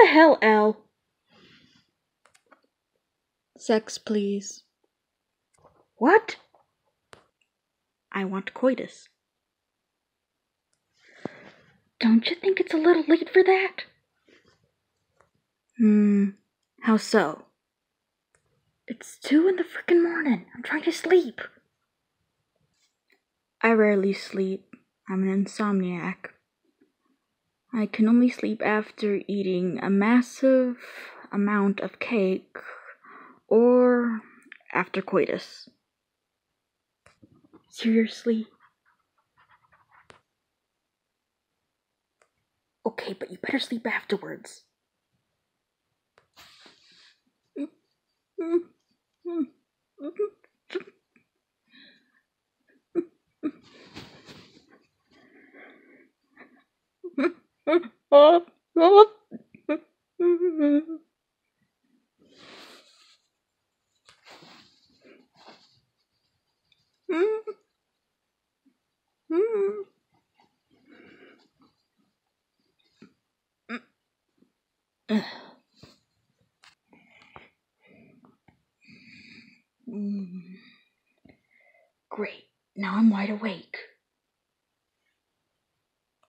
hell, Elle? Sex, please. What? I want coitus. Don't you think it's a little late for that? How so? It's 2 in the frickin' morning. I'm trying to sleep. I rarely sleep. I'm an insomniac. I can only sleep after eating a massive amount of cake or after coitus. Seriously? Okay, but you better sleep afterwards. Great, now I'm wide awake.